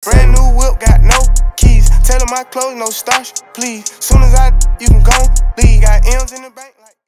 Brand new whip, got no keys. Tell her my clothes, no starch, please. Soon as you can go leave. Got M's in the bank.